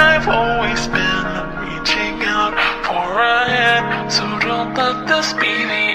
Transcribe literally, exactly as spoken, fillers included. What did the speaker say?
I've always been reaching out for a hand, so don't let this be the